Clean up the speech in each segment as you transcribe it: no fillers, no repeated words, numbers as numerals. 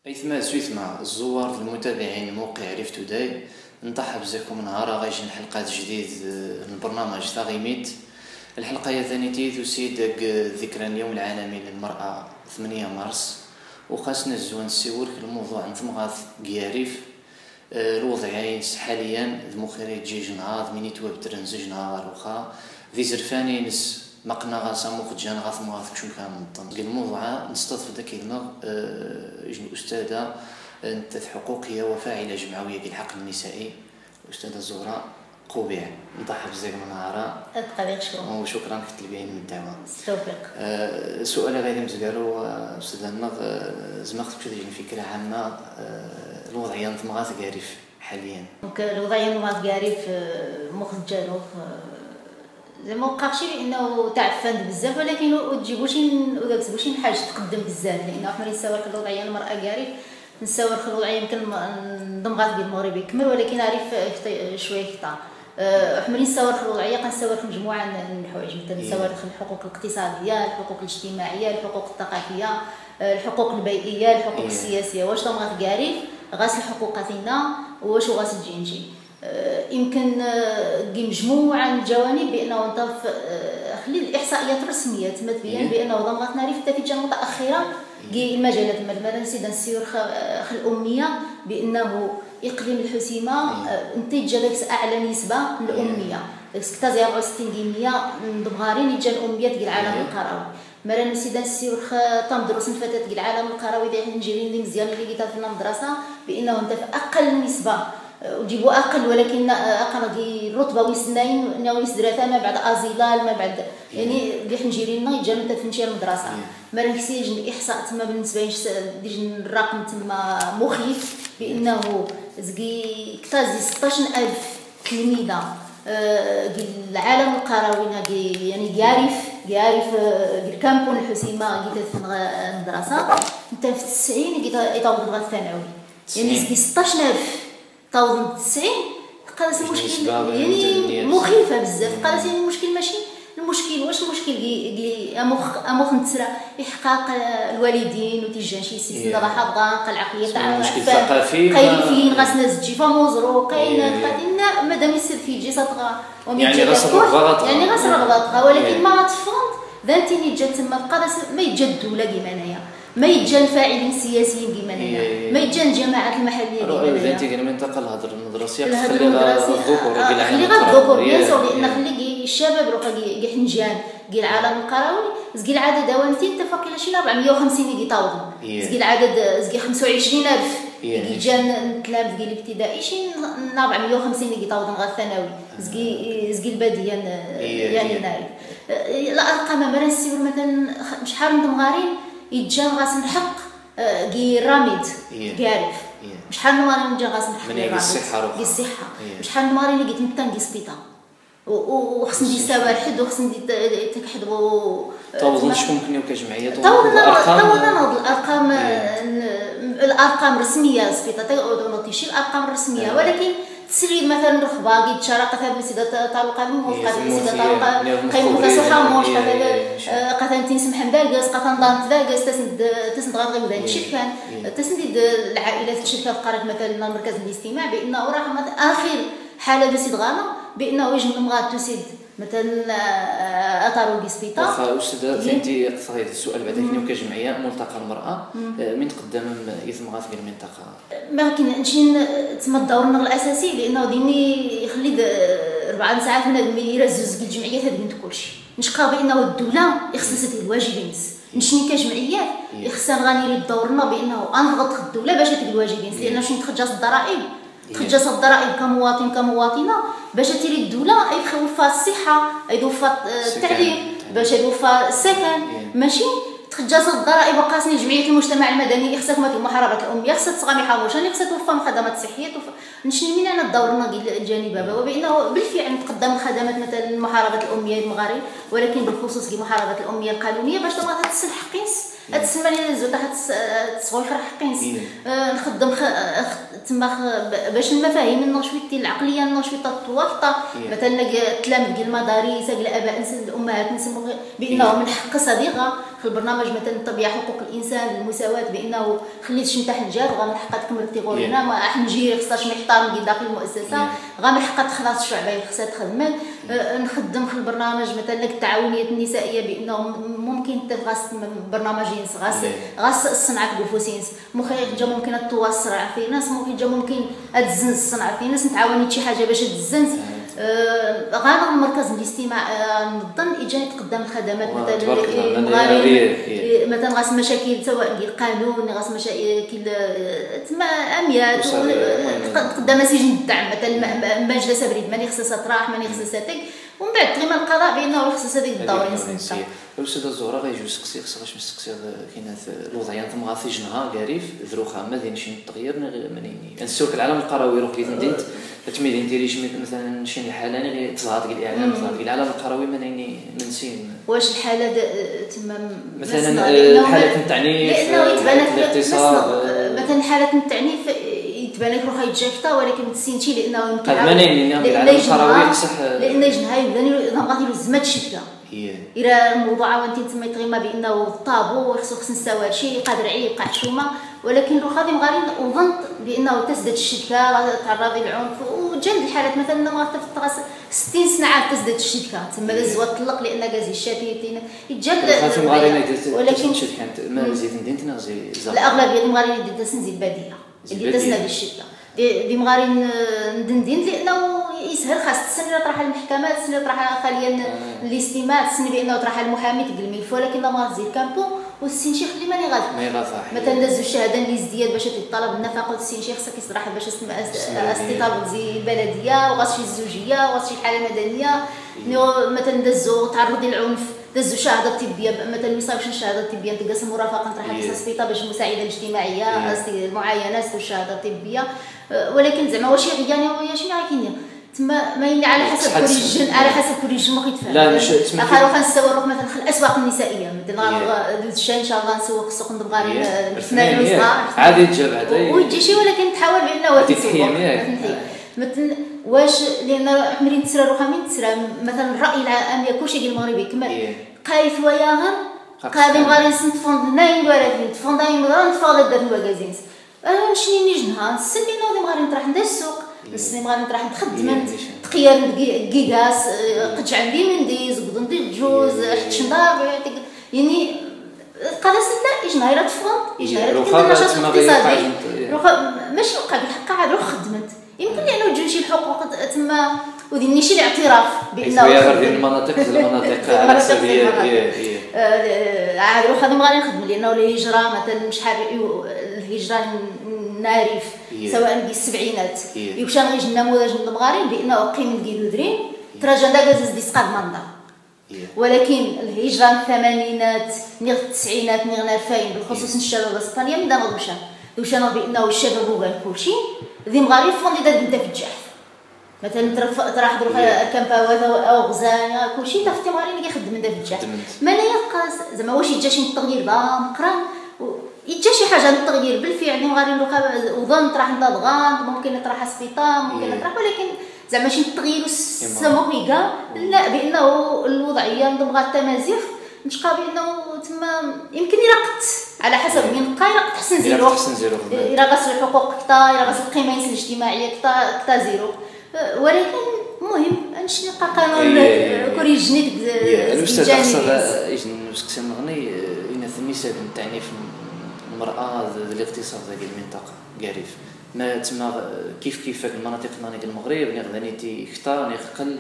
أيثما زويثما الزوار المتابعين موقع عرف توداي نطحب بزيكم نهار غايجي حلقات جديد من برنامج ثاغيميت. الحلقة ثانيتي تسيد ذكرى اليوم العالمي للمرأة 8 مارس، وخاصنا الزوان السيور في الموضوع نثمغاث قياريف الوضعين حاليا ذمخيري تجيج نهار من يتواب ترنزج نهار وخا ذي زرفاني نس مقنا غاسا مخجان غاث مغاث كشون كان منطن الموضوع نستضف ذاك المغ الأستاذة انت حقوقية وفاعلة جمعوية بالحق النسائي الأستاذة زهراء قوبيع. نضحى بزاف من نهارها ابقى شكرا وشكرا كتلبين من الدعوة. توفيق. سؤال غادي مزقالو أستاذة النغ زماخت كتجي فكرة عامة الوضعية نتمغاث قاريف حاليا. الوضعية نتمغاث قاريف مخرجالو زعما مابقاش لانه تعفنت بزاف، ولكن وتجيبوش حاجه تقدم بزاف، لانه حنا نساور في الوضعيه المراه قاريف نساور في الوضعيه يمكن نضمغات ديال المغرب يكمل، ولكن عارف شويه كثار حنا نساور في الوضعيه كنساور في مجموعه من الحوايج، مثلا نساور في الحقوق الاقتصاديه، الحقوق الاجتماعيه، الحقوق الثقافيه، الحقوق البيئيه، الحقوق السياسيه. واش ضمغات قاريف غاسل حقوقاتنا واش غاسل جينجي يمكن مجموعه من الجوانب بانه انت خلي الاحصائيات الرسميه تبين بانه ضمغات ناري في النتيجه المتاخره المجالات مثلا نسينا نسير الاميه بانه اقليم الحسيمه نتيجه داك اعلى نسبه من الاميه داك 64% ضمغارين يجا الاميه ديال العالم القروي. مثلا نسينا نسير تندرس الفتاه ديال العالم القروي ديال نجيرين اللي مزيان اللي لقيتها في المدرسه بانه انت في اقل نسبه وجيبوا اقل، ولكن اقل الرتبه ويسناين ويسدراتها ما بعد ازيلال ما بعد يعني اللي حنجيرينا يجا انت تمشي للمدرسه ما نكسيج الاحصاء تما بالنسبه لي الرقم تما مخيف بانه زكي كتازي 16000 تلميذه العالم القروي يعني يعرف الكامبون الحسيمه قيت في المدرسه انت في 90 يطاوب لغه الثانوي يعني زكي 16000 طاوض 90 قالت المشكل يعني مخيفه بزاف. قالت يعني المشكل ماشي المشكل واش المشكل امخ نتسرى احقاق الوالدين وتيجان شي سيسنا راه حافظه العقليه تاع المشكل الثقافي كاين غاس ناس تجي فموزرو كاين قادنا مادام يصير في جيساتها يعني غاس رغباتها يعني غاس رغباتها، ولكن ما تفهمت ذاتي جات تما بقى ما يتجدوا ولا كيما انايا ما يتجا الفاعلين السياسيين كيما هنايا ما يتجا الجماعات المحليه كيما هنايا انت قال المنطقه الهضره المدرسيه خلي غير الذكور بيان سور لان خلي الشباب روحا كي حنجان كي العالم القروي زكي العدد دوانتي انت فاكر شي 450 اللي يطاوضوا زكي العدد زكي 25000 اللي جان التلاميذ ديال الابتدائي شي 450 اللي يطاوضوا غير الثانوي زكي الباديه يعني ناري الارقام ما نسيور مثلا شحال من مغارين يتجان غاس نحق كي راميد كيعرف شحال نمارين نجا غاس نحق كي الصحه شحال نمارين اللي قلت نتا كي سبيطار وخصني ندير سواحد وخصني ندير تكحضروا طوضنا شكون كنيو كجمعيه طوضنا الارقام الرسميه سبيطار نوطيشي الارقام الرسميه، ولكن تسري مثلا رخبه كي تشارك ثابت سيده طارق موفقه سيده طارق قيمو فسوحه موش قثن تنسم حمداقس قثن ضانت داقس تسند غير غير شكان تسند العائلات الشركات قارك مثلا مركز الاستماع بانه راه اخر حاله بسيط غانا بانه يجي المغاد تسد مثلا اطارو بسبيطار. واخا استاذه فهمتي قصدي السؤال بعدا كاين كجمعيه ملتقى المراه من تقدم يثمغات في المنطقه ما كاينش تما دورنا الاساسي لانه ديني يخلي 4 ساعات من يرزز الجمعيات هذه بنت كلشي نشقى بانه الدوله يخصها تدير الواجبين نشني كجمعيات يخصها غنيري دورنا بانه انضغط الدوله باش تدير الواجبين لان شنو تخرج الضرائب تخجص الضرائب كمواطنه باش تيري الدوله يخوفها الصحه يوفى التعليم باش يوفى السكن ماشي تخجص الضرائب وقاسني جمعيه المجتمع المدني خصها ما محاربه الاميه خصها تصغى محاوشه خصها توفى الخدمات الصحيه نشني من انا دورنا الجانب هذا وبانه بالفعل تقدم الخدمات مثلا محاربه الاميه المغاربه، ولكن بالخصوص محاربه الاميه القانونيه باش تبغى تسل حقينس تسمى لي زوج تصغير حقينس نخدم تما باش المفاهيم النشويتي العقليه النشويطه التواطه مثلا التلاميذ ديال المدارس الاباء الامهات نسمو بانه من حق صديقه في البرنامج البرنامج مثلا الطبيعه حقوق الانسان المساواه بانه خليت شمتاح الجاد غامر حقا تكمل تيغورينا ما حنجي خصهاش ما يحترم داخل المؤسسه غامر حقا تخلص الشعبيه خصها تخدم نخدم في البرنامج مثلا التعاونيات النسائيه بانه ممكن غاس برنامجين غاس الصنعه كوفوسينس مخير جا ممكن التواصل في ناس ممكن تزنز الصنعه في ناس نتعاوني شي حاجه باش تزنز غانا المركز الاستماع نظن اجاني تقدم الخدمات مثلا مثلا غاس مشاكل سواء ديال القانون غاس مشاكل تما اميات تقدم سجن الدعم مثلا مجلس بريد ماني خصها تراح ماني خصها تك ومن بعد تقريبا القضاء بانه خصها هذيك الدورين الاستاذه الزهراء غيجوز سقسي خصهاش مسقسي كاينه الوضعيه ثم غا سجنها كاريف ذروخها ما داين شي تغيير منين نسوك العالم القروي روح كي نديت تميدي نديري شي مثلا شي حاله غير تظهر ديال الاعلام تظهر ديال العالم القروي منين منسين واش الحاله تما مثلا حاله التعنيف الاغتصاب مثلا حاله التعنيف يتبان لك روحها يتجافتا ولكن تسينتي لانه يمكن العالم القروي بصح لان جنها يبدا غادي الزمات الشتله الى الموضوع وانت تما يتغيما بانه الطابو خصو نساو هادشي قادر يبقى حشومه ولكن لو خادم غادي وظنت بانه تزداد الشتكه تعرضي للعنف وجند الحالات مثلا ما تفطر 60 سنه عاد تزداد الشتكه تما الزوا طلق لان غازي الشافي يتجد ولكن ما زيد ندينا زي الاغلبيه ديال المغاربين ديال تسنزيد باديه اللي تسنى بالشده دي مغارين ندندين لانه يسهل خاص تسني طرح المحكمات تسني طرح خاليا الاستماع تسني بانه طرح المحامي تقل الملف ولكن لا ما زيد كامبو والسين شيخ اللي ماني غادي مثلا دازو الشهاده اللي ازدياد باش تطلب النفقه السين شيخ خصك يصرح باش استطاب زي البلديه وغاس شي الزوجيه وغاس شي حاله مدنيه مثلا دازو تعرض للعنف دازو شهاده طبيه مثلا ما يصايبش الشهاده الطبيه تلقى المرافقه نطرح على السبيطار باش المساعده الاجتماعيه المعاينات والشهاده الطبيه ولكن زعما واش يعني ويا شنو كاين تما ما يلي على حسب كل جن على حسب كل جن ما يتفهم لا مش اخر وخا نسوق مثلا في الاسواق النسائيه مثلا دوز الشاي ان شاء الله نسوق السوق نبغى الفنان الوسطى عادي تجاب عادي ويجي شي ولكن تحاول بانه تسوق مثلا واش لان عمرين تسرى روحها من تسرى مثلا الراي العام يا كلشي ديال المغربي كمل قايف ويا قادم غادي نتفوند هنايا ولا فين تفوند هنايا نتفاضل دات المغازينز شنو نجنها نسني نوضي غادي نطرح ندير السوق نسني غادي نطرح نخدم تقير كيكاس قدش عندي منديز قدن ديال الجوز حت شنضار يعني قادر سلا يجي نهار تفوند يجي نهار كندير نشاط اقتصادي ماشي وقع بالحق عاد روح خدمت يمكن لانه تجي شي الحقوق تما وديني شي الاعتراف بانه غير ديال المناطق على حسب عاد روح خدم غادي نخدم لانه الهجره مثلا شحال الهجره نارف سواء ديال السبعينات يمشى غيجي النموذج المغاربي بانه قيم ديال درين تراجع داكاز دي سقاد منظر ولكن الهجره الثمانينات نيغ التسعينات نيغ 2000 بالخصوص الشباب الاسبانيا من دار دوشنا بانه الشباب هو كلشي ذي مغارب فوندي دار بنت في الجحف مثلا تراح دروك كامباوات او غزان كلشي تفتي مغاربي اللي كيخدم دار في الجحف ما لا يبقى زعما واش يجي شي تغيير مقرا يجي شي حاجه التغيير بالفعل مغاربي وظن طرح نضغان ممكن نطرح سبيطار ممكن نطرح ولكن زعما شي تغيير السموحيكا لا بانه الوضعيه نبغى التمازيغ نشقى بانه تما يمكن يرقت على حسب من قايره تحسن زيرو الى غسل الحقوق كتا الى غسل القيمه الاجتماعيه كتا زيرو ولكن المهم نمشي نلقى قانون كوريجني الاستاذ اقصد نسقسي المغني ينث المثال نتاعني في المراه الاقتصاد ديال المنطقه كاريف ما تما كيف المناطق ديال المغرب غادي تيختار يقل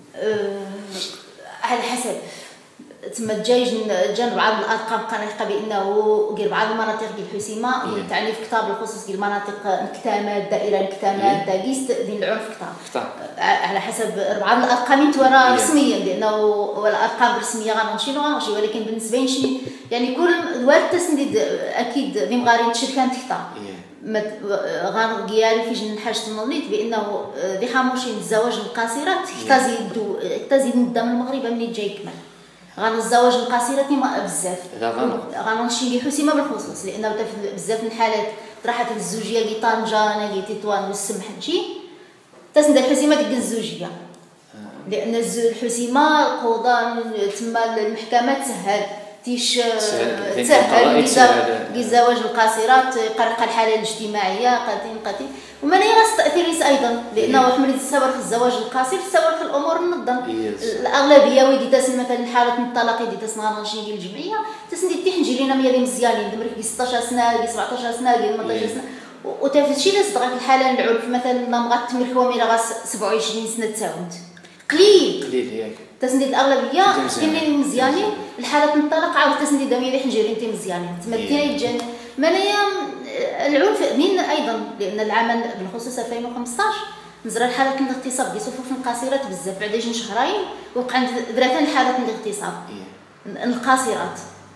على حسب تما جانب بعض الارقام قناعه بانه ديال بعض المناطق ديال الحسيمه تعني في كتاب بالخصوص ديال المناطق الكتامات دائره الكتامات داكيست ديال العنف كتاب على حسب بعض الارقام تورا رسميا لانه الارقام الرسميه غنمشي ولكن بالنسبه لي يعني كل دوار التسنديد اكيد ذي مغارين الشركات كتاب غنغياري في جن حاجه النظيف بانه ذي خاموشين الزواج القاصرات تزيد ندم المغرب ملي جاي يكمل غان الزواج القاصرات بزاف غنمشي لي حسيمه بالخصوص لانه بزاف من الحالات طرحت الزوجيه كي طنجه انا كي تطوان والسمح تجي تسند الحسيمه ديك الزوجيه لان الحسيمه القضاء تما المحكمه تسهل تيش تسهل الزواج القاصرات قرق الحاله الاجتماعيه قاتين وما يغاس تاثير ايضا لانه حمل تساور في الزواج القاصر تساور في الامور النظم الاغلبيه ويدي تسن مثلا حاله الطلاق يدي تسن غنشي ديال الجمعيه تسندي تيحنجي لينا ميا ديال مزيانين دمرك 16 سنه 17 سنه 18 سنه وتفشي تصدق الحاله العنف مثلا ما بغات تمر حوامي غاس 27 سنه تساوند قليل ياك تسندي الاغلبيه كاينين مزيانين الحاله الطلاق عاود تسندي دميري حنجري انت مزيانين تمكني الجن منايا العنف من ايضا لان العام بالخصوص 2015 نزرى الحالات الاغتصاب ديال صفوف قصيرات بزاف بعد جوج شهرين وقع عند دراتان حالات الاغتصاب القاصرات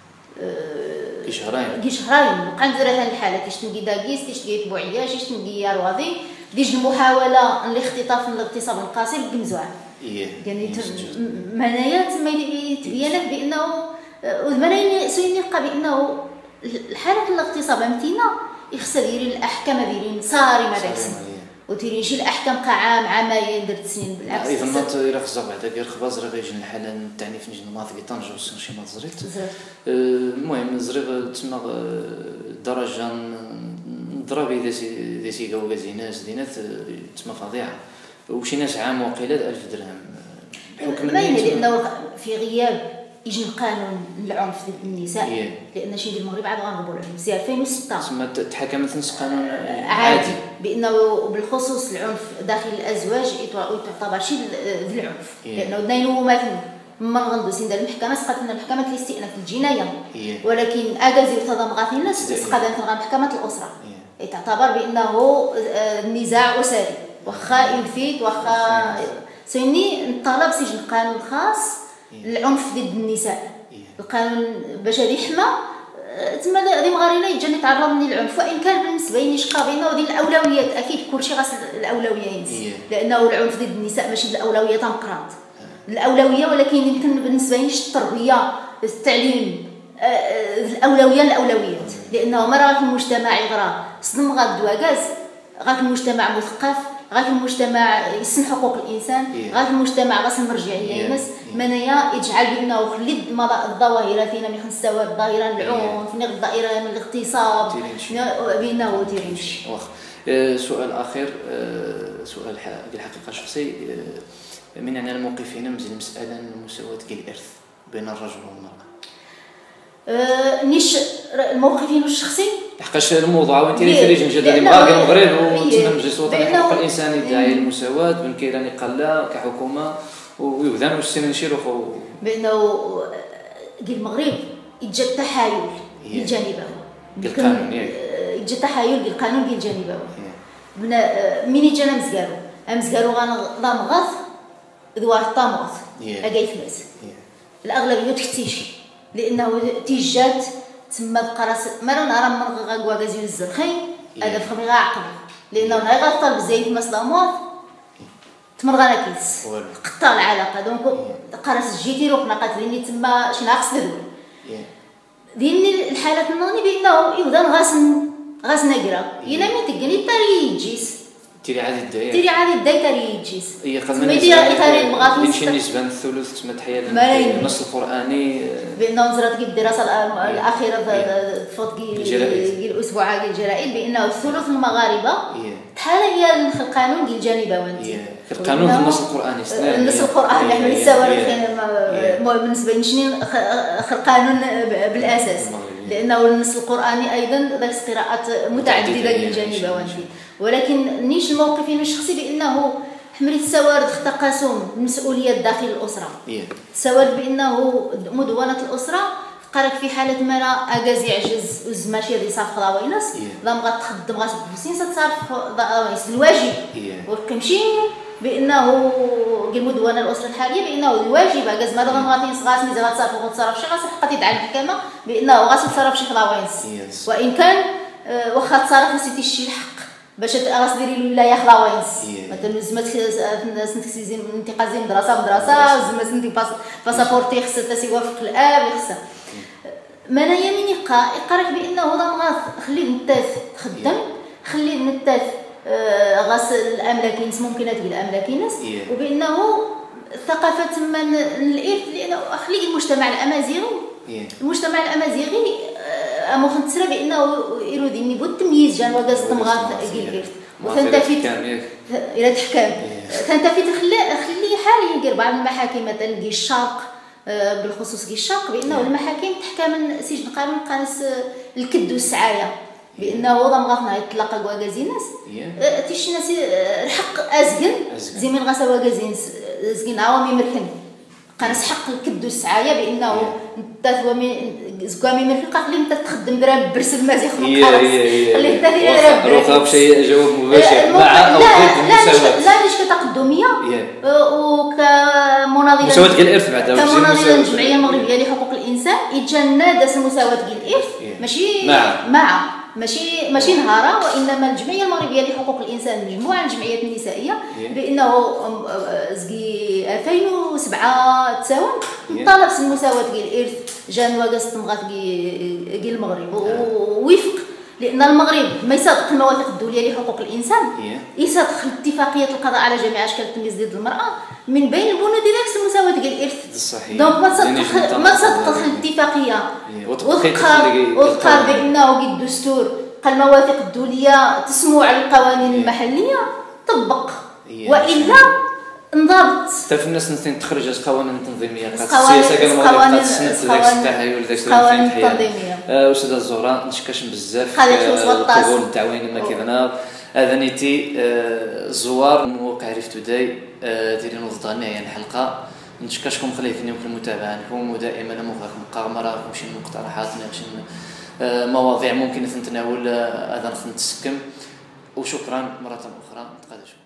كي شهرين وقع عند دراتان الحالات تيشتنقي داكيس تيشتنقي بوعياش تيشتنقي ياروادي ديج المحاوله الاختطاف من الاغتصاب القاصر بمزوع يعني منايا تما يتبين لك بانه والمنايا سينيقى بانه الحاله الاغتصاب امتينا يخسر يدير الاحكام دايرين صارمه داك السن وتيري شي الاحكام عامين درت سنين بالعكس اذا ما الى خصك بعدا غير خباز راه غيجي الحاله التعنيف نجي ما في طنجه شي ما زريت المهم زريغ تما درجه ضربي دي سي كاوكازي ناس دينات تما فظيعه وشي ناس عام وقيله 1000 درهم بحكم لانه في غياب يجي القانون العنف ضد النساء لان شي ديال المغرب عاد غنغبوا العنف في 2006 تما تحكمت نص قانون عادي بانه بالخصوص العنف داخل الازواج يعتبر شي ذي العنف لانه داينو مثلا ما غندوز عند المحكمه سقطت لنا محكمه الاستئناف الجنايه ولكن اكازي تضمغات الناس سقطت لنا محكمه الاسره تعتبر بانه النزاع اسري واخا ينفيت واخا سيني الطلب سجن القانون الخاص العنف ضد النساء القانون باش يحمى تما هذه مغارينا يجي يتعرض للعنف وان كان بالنسبه لي شقا بينه وبين الاولويات اكيد كلشي غاس الاولويات لانه العنف ضد النساء ماشي الاولويه تنقراض الاولويه ولكن يمكن بالنسبه لي التربيه التعليم الاولويات لانه مرة في المجتمع يغرى صدم غاد دواكاز غاد المجتمع مثقف غاد المجتمع يسن حقوق الانسان غاد المجتمع غاس المرجعيه يمس منايا يجعل بانه خلي الظواهر فينا من خنسوا الظاهره العنف من الظاهره من الاغتصاب بانه تيريمشي سؤال اخير سؤال بالحقيقه شخصي من انا الموقف هنا مزيان مساله المساواه ديال الارث بين الرجل والمراه نيش الموقف الشخصي لحقاش الموضوع وانت اللي تريج نجد اللي بغا المغرب وتم مجلس الوطني لحقوق الانسان يدعي المساواه بين كيراني قلا كحكومه ويبداو السنين شيروخو بانه ديال المغرب يتجا التحايل بالجانبين بالقانون يتجا التحايل بالقانون ديال الجانبين منين جانا مزكارو غنضمغط دوار الطاموط اكاي فلاس الاغلبيه تكتيشي لانه تيجات تما بقراس مرة نهار من غاكازيو الزرخين هذا فخمي غاعقب لانه نهار غطال بزايد مسلاموط تمرغانا كيس قطع العلاقه دونك قراس جيتي روحنا قاتليني تما شي ناقص ندوي ديني الحالات النوني بانه يبدا غاس نقرا يلا مي تقني تاري جيس تيري عادي الداي تاري جيس هي قد من شي نسبه الثلث تما تحيا النص القراني بانه نزرت الدراسه الاخيره فوق الاسبوع ديال الجرائد بانه الثلث المغاربه بحال هي القانون ديال الجانبوي القانون النص القراني النص القراني حنا نساوي بالنسبه لشنو القانون بالاساس لانه النص القراني ايضا ذاك قراءات متعدده ديال الجانبوي ولكن نيش الموقف الشخصي بانه حملت السوارد تقاسم المسؤوليات داخل الاسره السوارد بانه مدونه الاسره قالك في حاله ما اكاز يعجز وزماشي غادي يصافق ضواينس لا بغات تخدم غاس بسين صافق ضواينس الواجب وكنمشي بانه المدونه الاسره الحاليه بانه الواجب اكاز ما غادي يصغاس ملي غتصافق وتصرف شي غاس حقا تدعى المحكمه بانه غاس يتصرف شي ضواينس وان كان واخا تصرف سيتي شي الحق باش غاس ديري له ولايه خلاوينس مثلا زعما سنتكسيزين انتقازين مدرسه زعما سنتي باسابورتي خصها تيوافق الاب خصها منايا من يقرك بانه ضمغاث خلي النتاث تخدم خلي النتاث غاس الاملاكين ممكنات ديال الاملاكين وبانه الثقافه تما الارث لانه خلي المجتمع الامازيغي المجتمع الامازيغي ممكن تسرى بانه يروديني بالتمييز جان وكاز تمغات ديال الارث وتنتفي الى تحكام تنتفي خلي حاليا ديال بعض المحاكم مثلا ديال الشرق بالخصوص ديال الشرق بانه المحاكم تحكم من سجن قانون قانص الكد والسعايه بانه ضمغاتنا يطلق كواكازي ناس تيش ناس الحق ازقن زي من غاسا واكازين زقن عوامي مركن قانص حق الكد والسعايه بانه تثوى من زكامي من الفقه اللي انت تخدم درهم برس المازيغ من القرص اللي انت داير روخا بشي جواب مباشر مع او ضد المساواه لا مش كتقدميه وكمناضله مساواه ديال الارث بعدا كمناضله الجمعيه المغربيه لحقوق الانسان يتجنى داس المساواه ديال الارث ماشي مع ماشي نهارا وانما الجمعيه المغربيه لحقوق الانسان مجموعه الجمعيات النسائيه بانه زكي 2007 تساوم طالب المساواه ديال الارث جان واكاس تمغات ديال المغرب ووفق لان المغرب ما يصادق المواثيق الدوليه لحقوق الانسان يصادق اتفاقيه القضاء على جميع اشكال التمييز ضد المراه من بين البنود ديال المساواه ديال الارث دونك ما تصدق الاتفاقيه وذكر بانه الدستور قال المواثيق الدوليه تسمو على القوانين المحليه طبق والا انضبط حتى في الناس نتين تخرج قوانين تنظيميه السياسه كاع المغرب تسند داك التحايل داك القوانين التنظيميه استاذه الزهراء نشكركم بزاف القبول التعاوني كما كيفنا هذا نيتي الزوار من موقع ريف توداي دايرين وضع نهايه الحلقه نشكركم خليتني في المتابعه لكم ودائما مغاكم قامره شي مقترحات شي مواضيع ممكن نتناول هذا نتسكم وشكرا مره اخرى نتقابلوا